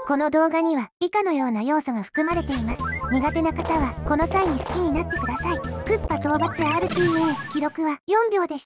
この動画には以下のような要素が含まれています。苦手な方はこの際に好きになってください。クッパ討伐 RTA 記録は4秒でした。